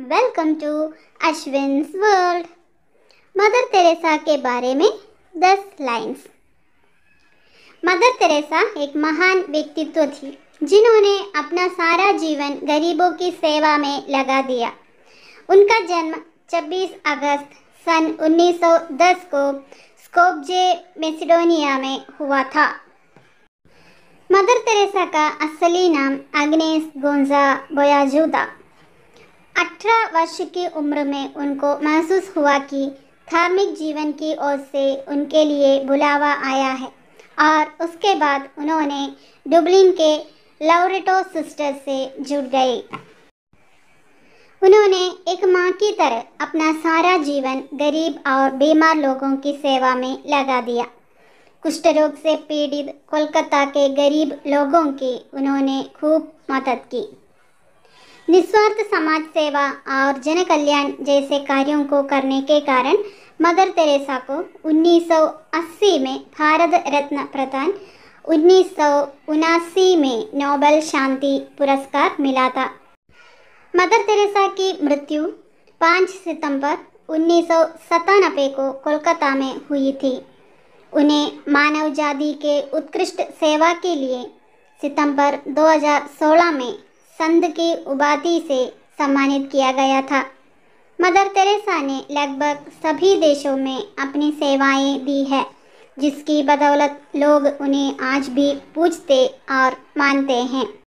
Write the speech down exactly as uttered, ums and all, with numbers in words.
Welcome to Ashwin's world. Mother Teresa के बारे में दस लाइन्स। मदर तेरेसा एक महान व्यक्तित्व थी जिन्होंने अपना सारा जीवन गरीबों की सेवा में लगा दिया। उनका जन्म छब्बीस अगस्त सन उन्नीस सौ दस को स्कोप्जे मैसेडोनिया में हुआ था। मदर तेरेसा का असली नाम आग्नेस गोंजा बोयाजू था। अठारह वर्ष की उम्र में उनको महसूस हुआ कि धार्मिक जीवन की ओर से उनके लिए बुलावा आया है और उसके बाद उन्होंने डुबलिन के लॉरेटो सिस्टर से जुड़ गए। उन्होंने एक माँ की तरह अपना सारा जीवन गरीब और बीमार लोगों की सेवा में लगा दिया। कुष्ठ रोग से पीड़ित कोलकाता के गरीब लोगों की उन्होंने खूब मदद की। निस्वार्थ समाज सेवा और जन कल्याण जैसे कार्यों को करने के कारण मदर तेरेसा को उन्नीस सौ अस्सी में भारत रत्न प्रदान, उन्नीस सौ उनासी में नोबेल शांति पुरस्कार मिला था। मदर तेरेसा की मृत्यु पाँच सितंबर उन्नीस सौ सत्तानवे को कोलकाता में हुई थी। उन्हें मानव जाति के उत्कृष्ट सेवा के लिए सितंबर दो हज़ार सोलह में संत की उपाधि से सम्मानित किया गया था। मदर तेरेसा ने लगभग सभी देशों में अपनी सेवाएं दी है, जिसकी बदौलत लोग उन्हें आज भी पूजते और मानते हैं।